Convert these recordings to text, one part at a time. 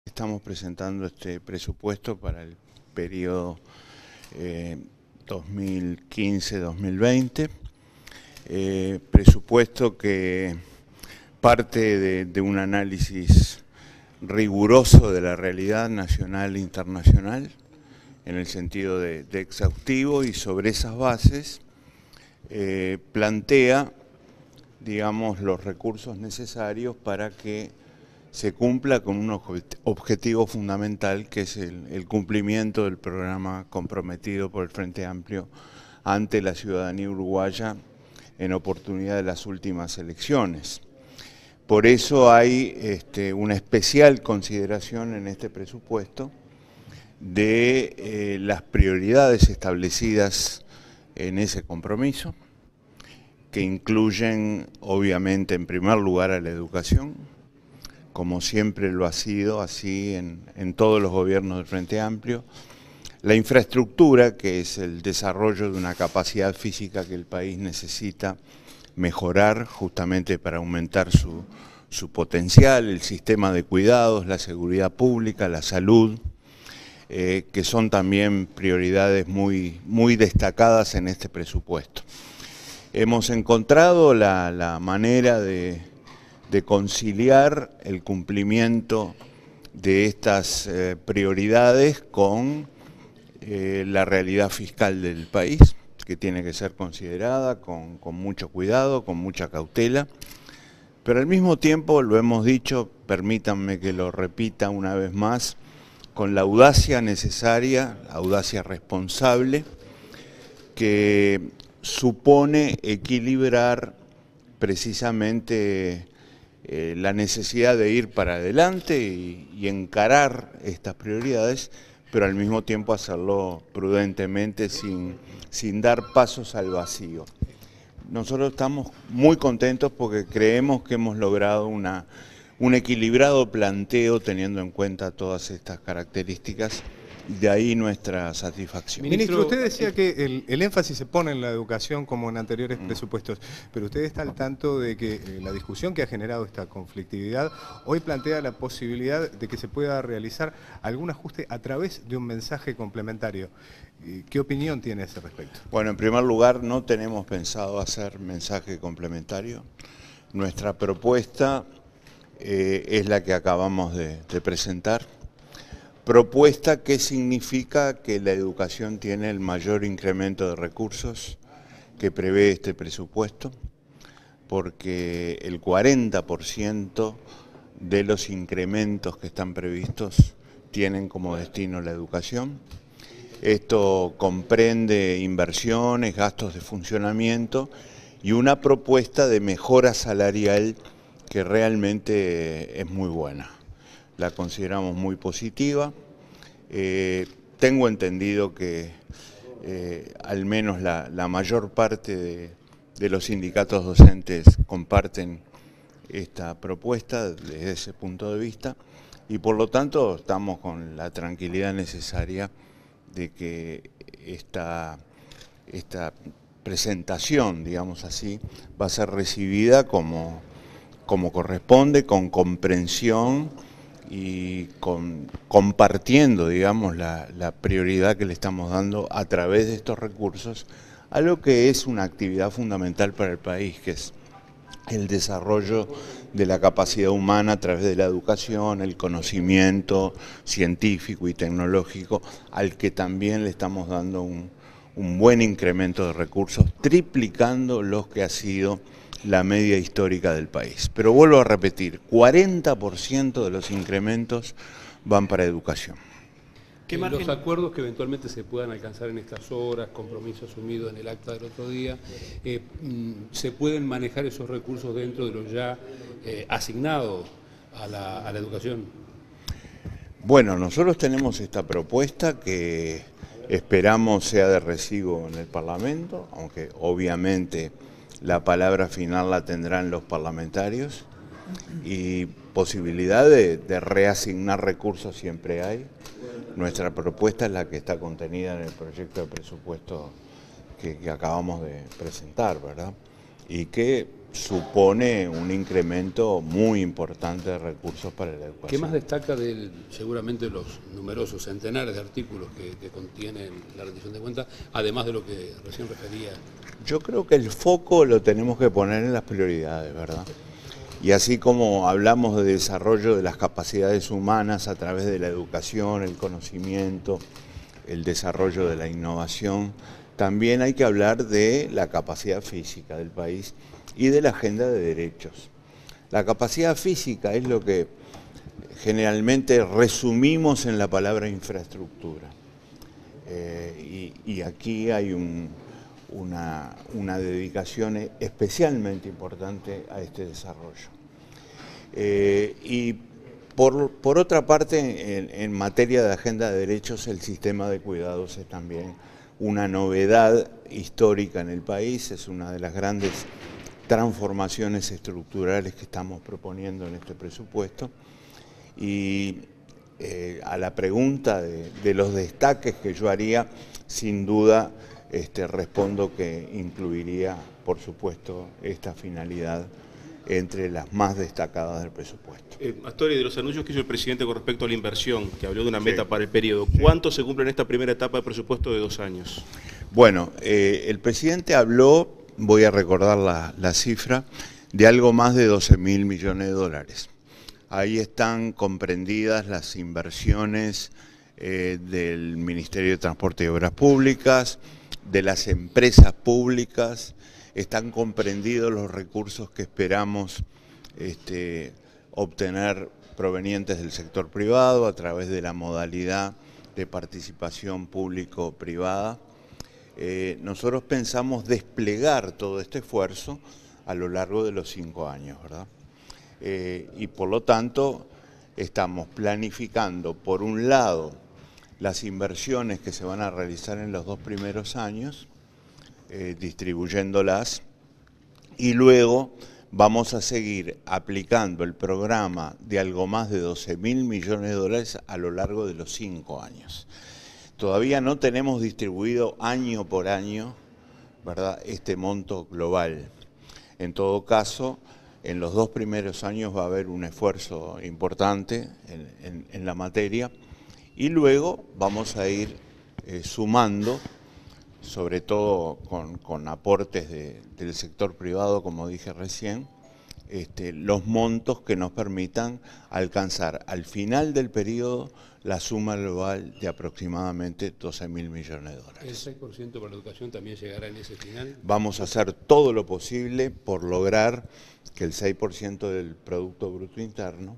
Estamos presentando este presupuesto para el periodo 2015-2020, presupuesto que parte de un análisis riguroso de la realidad nacional e internacional, en el sentido de exhaustivo, y sobre esas bases plantea, digamos, los recursos necesarios para que se cumpla con un objetivo fundamental, que es el cumplimiento del programa comprometido por el Frente Amplio ante la ciudadanía uruguaya en oportunidad de las últimas elecciones. Por eso hay una especial consideración en este presupuesto de las prioridades establecidas en ese compromiso, que incluyen, obviamente, en primer lugar a la educación, como siempre lo ha sido así en todos los gobiernos del Frente Amplio, la infraestructura, que es el desarrollo de una capacidad física que el país necesita mejorar justamente para aumentar su potencial, el sistema de cuidados, la seguridad pública, la salud, que son también prioridades muy destacadas en este presupuesto. Hemos encontrado la manera de conciliar el cumplimiento de estas prioridades con la realidad fiscal del país, que tiene que ser considerada con mucho cuidado, con mucha cautela, pero al mismo tiempo, lo hemos dicho, permítanme que lo repita una vez más, con la audacia necesaria, audacia responsable, que supone equilibrar precisamente la necesidad de ir para adelante y encarar estas prioridades, pero al mismo tiempo hacerlo prudentemente, sin dar pasos al vacío. Nosotros estamos muy contentos porque creemos que hemos logrado un equilibrado planteo teniendo en cuenta todas estas características. De ahí nuestra satisfacción. Ministro, usted decía que el énfasis se pone en la educación como en anteriores presupuestos, pero usted está al tanto de que la discusión que ha generado esta conflictividad hoy plantea la posibilidad de que se pueda realizar algún ajuste a través de un mensaje complementario. ¿Qué opinión tiene a ese respecto? Bueno, en primer lugar, no tenemos pensado hacer mensaje complementario. Nuestra propuesta es la que acabamos de presentar. Propuesta que significa que la educación tiene el mayor incremento de recursos que prevé este presupuesto, porque el 40% de los incrementos que están previstos tienen como destino la educación. Esto comprende inversiones, gastos de funcionamiento y una propuesta de mejora salarial que realmente es muy buena. La consideramos muy positiva. Tengo entendido que al menos la mayor parte de los sindicatos docentes comparten esta propuesta desde ese punto de vista, y por lo tanto estamos con la tranquilidad necesaria de que esta presentación, digamos así, va a ser recibida como corresponde, con comprensión y compartiendo, digamos, la prioridad que le estamos dando a través de estos recursos a lo que es una actividad fundamental para el país, que es el desarrollo de la capacidad humana a través de la educación, el conocimiento científico y tecnológico, al que también le estamos dando un buen incremento de recursos, triplicando los que ha sido la media histórica del país. Pero vuelvo a repetir, 40% de los incrementos van para educación. Los acuerdos que eventualmente se puedan alcanzar en estas horas, compromiso asumido en el acta del otro día, ¿se pueden manejar esos recursos dentro de lo ya asignado a la educación? Bueno, nosotros tenemos esta propuesta que esperamos sea de recibo en el Parlamento, aunque obviamente la palabra final la tendrán los parlamentarios, y posibilidad de reasignar recursos siempre hay. Nuestra propuesta es la que está contenida en el proyecto de presupuesto que acabamos de presentar, ¿verdad? Y que supone un incremento muy importante de recursos para la educación. ¿Qué más destaca seguramente los numerosos centenares de artículos que contienen la rendición de cuentas, además de lo que recién refería? Yo creo que el foco lo tenemos que poner en las prioridades, ¿verdad? Y así como hablamos de desarrollo de las capacidades humanas a través de la educación, el conocimiento, el desarrollo de la innovación, también hay que hablar de la capacidad física del país y de la agenda de derechos. La capacidad física es lo que generalmente resumimos en la palabra infraestructura. Y aquí hay una dedicación especialmente importante a este desarrollo. Y por otra parte, en materia de agenda de derechos, el sistema de cuidados es también una novedad histórica en el país, es una de las grandes transformaciones estructurales que estamos proponiendo en este presupuesto. Y a la pregunta de los destaques que yo haría, sin duda respondo que incluiría, por supuesto, esta finalidad entre las más destacadas del presupuesto. Astori, de los anuncios que hizo el presidente con respecto a la inversión, que habló de una meta para el periodo, ¿cuánto se cumple en esta primera etapa del presupuesto de 2 años? Bueno, el presidente habló, voy a recordar la cifra, de algo más de 12.000 millones de dólares. Ahí están comprendidas las inversiones del Ministerio de Transporte y Obras Públicas, de las empresas públicas, están comprendidos los recursos que esperamos obtener provenientes del sector privado a través de la modalidad de participación público-privada. Nosotros pensamos desplegar todo este esfuerzo a lo largo de los 5 años, ¿verdad? Y por lo tanto estamos planificando, por un lado, las inversiones que se van a realizar en los 2 primeros años, distribuyéndolas, y luego vamos a seguir aplicando el programa de algo más de 12.000 millones de dólares a lo largo de los 5 años. Todavía no tenemos distribuido año por año, ¿verdad?, este monto global. En todo caso, en los 2 primeros años va a haber un esfuerzo importante en la materia, y luego vamos a ir sumando, sobre todo con aportes del sector privado, como dije recién, los montos que nos permitan alcanzar al final del periodo la suma global de aproximadamente 12.000 millones de dólares. ¿El 6% para la educación también llegará en ese final? Vamos a hacer todo lo posible por lograr que el 6% del Producto Bruto Interno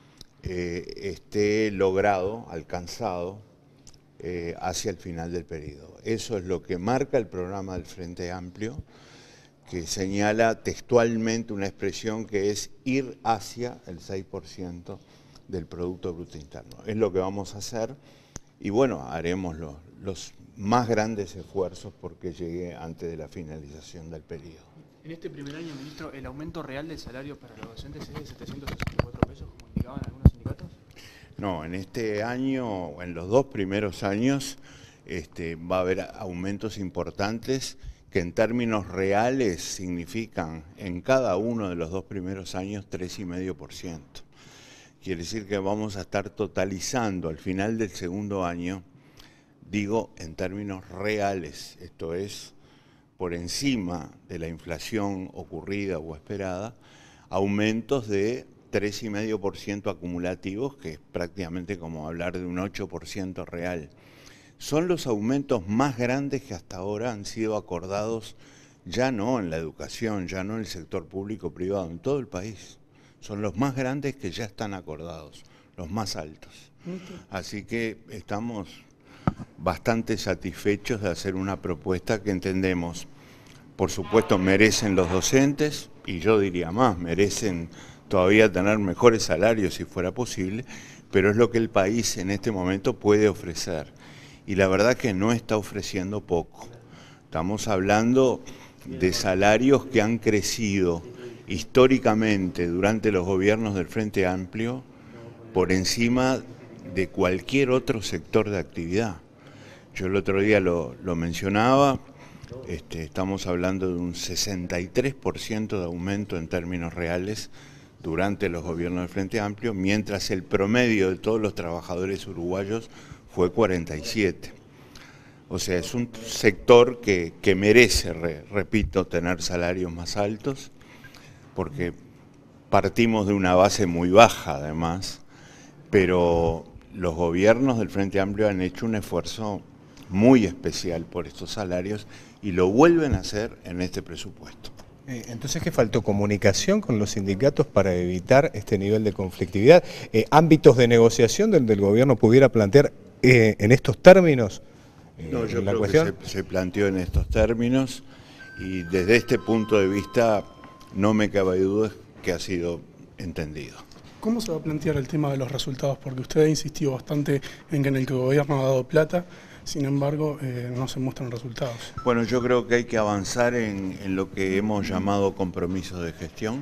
esté logrado, alcanzado, hacia el final del periodo. Eso es lo que marca el programa del Frente Amplio, que señala textualmente una expresión que es ir hacia el 6% del Producto Bruto Interno. Es lo que vamos a hacer y bueno, haremos los más grandes esfuerzos porque llegue antes de la finalización del periodo. En este primer año, ministro, ¿el aumento real del salario para los docentes es de 764 pesos, como indicaban algunos sindicatos? No, en este año, en los 2 primeros años, va a haber aumentos importantes que en términos reales significan en cada uno de los 2 primeros años 3,5%. Quiere decir que vamos a estar totalizando al final del segundo año, digo en términos reales, esto es por encima de la inflación ocurrida o esperada, aumentos de 3,5% acumulativos, que es prácticamente como hablar de un 8% real. Son los aumentos más grandes que hasta ahora han sido acordados, ya no en la educación, ya no en el sector público-privado, en todo el país. Son los más grandes que ya están acordados, los más altos. Así que estamos bastante satisfechos de hacer una propuesta que entendemos, por supuesto, merecen los docentes, y yo diría más, merecen todavía tener mejores salarios si fuera posible, pero es lo que el país en este momento puede ofrecer. Y la verdad que no está ofreciendo poco. Estamos hablando de salarios que han crecido históricamente durante los gobiernos del Frente Amplio por encima de cualquier otro sector de actividad. Yo el otro día lo mencionaba, Estamos hablando de un 63% de aumento en términos reales durante los gobiernos del Frente Amplio, mientras el promedio de todos los trabajadores uruguayos fue 47%. O sea, es un sector que merece, repito, tener salarios más altos, porque partimos de una base muy baja además, pero los gobiernos del Frente Amplio han hecho un esfuerzo muy especial por estos salarios y lo vuelven a hacer en este presupuesto. Entonces, ¿qué faltó? ¿Comunicación con los sindicatos para evitar este nivel de conflictividad? ¿Ámbitos de negociación donde el gobierno pudiera plantear en estos términos? No, yo creo que se planteó en estos términos y desde este punto de vista no me cabe duda que ha sido entendido. ¿Cómo se va a plantear el tema de los resultados? Porque usted ha insistido bastante en que en el gobierno ha dado plata, sin embargo no se muestran resultados. Bueno, yo creo que hay que avanzar en lo que hemos llamado compromisos de gestión.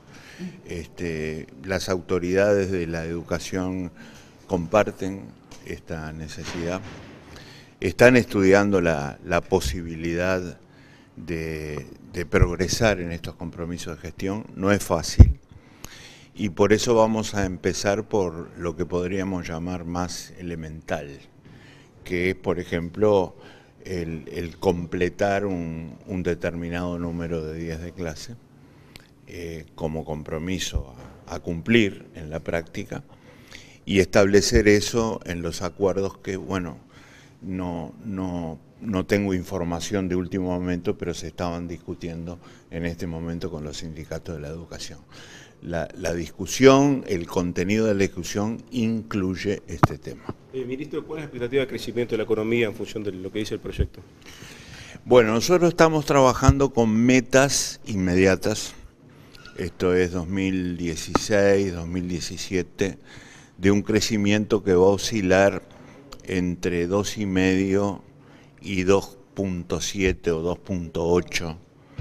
Las autoridades de la educación comparten esta necesidad. Están estudiando la posibilidad de progresar en estos compromisos de gestión. No es fácil y por eso vamos a empezar por lo que podríamos llamar más elemental, que es, por ejemplo, el completar un determinado número de días de clase como compromiso a cumplir en la práctica y establecer eso en los acuerdos que, bueno, no tengo información de último momento, pero se estaban discutiendo en este momento con los sindicatos de la educación. La discusión, el contenido de la discusión incluye este tema. Ministro, ¿cuál es la expectativa de crecimiento de la economía en función de lo que dice el proyecto? Bueno, nosotros estamos trabajando con metas inmediatas, esto es 2016, 2017, de un crecimiento que va a oscilar entre 2,5 y 2,7 o 2,8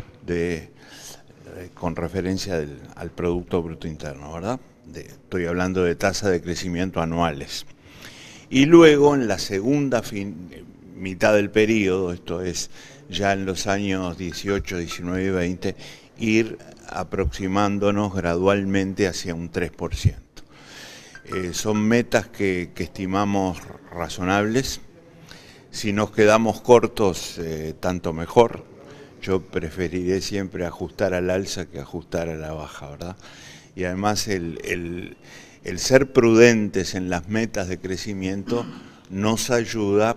con referencia al Producto Bruto Interno, ¿verdad? Estoy hablando de tasa de crecimiento anuales. Y luego en la segunda mitad del periodo, esto es ya en los años 18, 19 y 20, ir aproximándonos gradualmente hacia un 3%. Son metas que estimamos razonables. Si nos quedamos cortos, tanto mejor. Yo preferiré siempre ajustar al alza que ajustar a la baja, ¿verdad? Y además el ser prudentes en las metas de crecimiento nos ayuda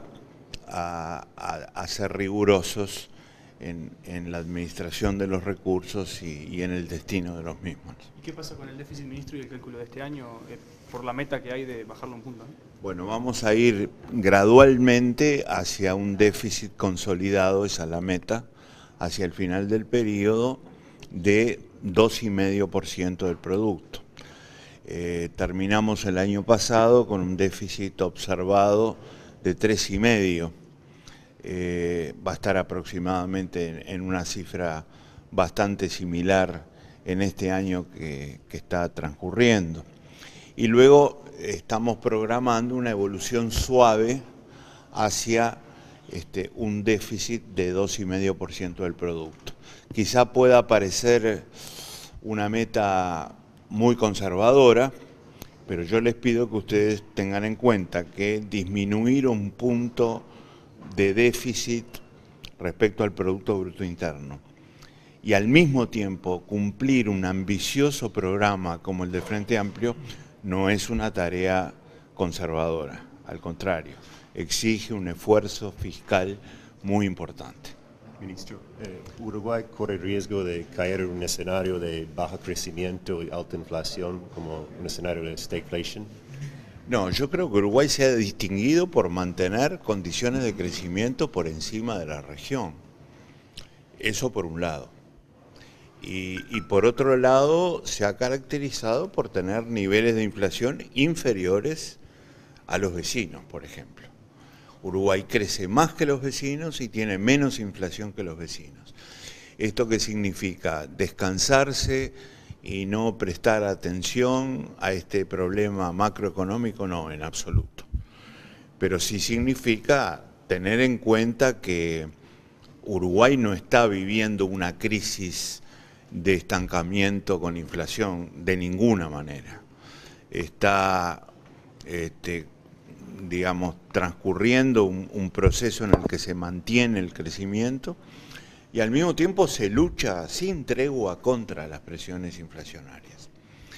a ser rigurosos en la administración de los recursos y en el destino de los mismos. ¿Y qué pasa con el déficit, ministro, y el cálculo de este año por la meta que hay de bajarlo un punto, ¿no? Bueno, vamos a ir gradualmente hacia un déficit consolidado, esa es la meta, hacia el final del periodo de 2,5% del producto. Terminamos el año pasado con un déficit observado de 3,5%. Va a estar aproximadamente en una cifra bastante similar en este año que está transcurriendo. Y luego estamos programando una evolución suave hacia un déficit de 2,5% del producto. Quizá pueda parecer una meta muy conservadora, pero yo les pido que ustedes tengan en cuenta que disminuir un punto de déficit respecto al Producto Bruto Interno y al mismo tiempo cumplir un ambicioso programa como el del Frente Amplio no es una tarea conservadora, al contrario, exige un esfuerzo fiscal muy importante. Ministro, ¿Uruguay corre riesgo de caer en un escenario de bajo crecimiento y alta inflación como un escenario de stagflation? No, yo creo que Uruguay se ha distinguido por mantener condiciones de crecimiento por encima de la región. Eso por un lado. Y por otro lado se ha caracterizado por tener niveles de inflación inferiores a los vecinos, por ejemplo. Uruguay crece más que los vecinos y tiene menos inflación que los vecinos. ¿Esto qué significa? Descansarse y no prestar atención a este problema macroeconómico, no, en absoluto. Pero sí significa tener en cuenta que Uruguay no está viviendo una crisis de estancamiento con inflación de ninguna manera. Está, digamos, transcurriendo un proceso en el que se mantiene el crecimiento y al mismo tiempo se lucha sin tregua contra las presiones inflacionarias.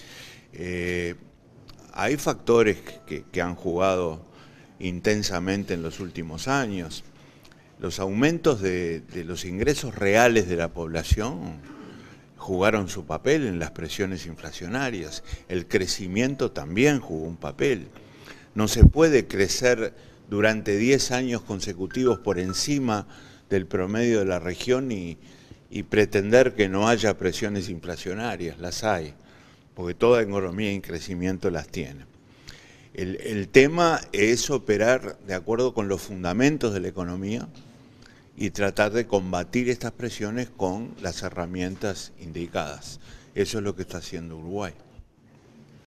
Hay factores que han jugado intensamente en los últimos años. Los aumentos de los ingresos reales de la población jugaron su papel en las presiones inflacionarias. El crecimiento también jugó un papel. No se puede crecer durante 10 años consecutivos por encima del promedio de la región y pretender que no haya presiones inflacionarias. Las hay, porque toda economía en crecimiento las tiene. El tema es operar de acuerdo con los fundamentos de la economía y tratar de combatir estas presiones con las herramientas indicadas. Eso es lo que está haciendo Uruguay.